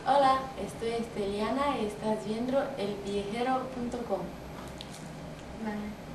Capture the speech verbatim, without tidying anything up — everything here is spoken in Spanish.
Hola, estoy Esteliana y estás viendo el viajero punto com. Vale.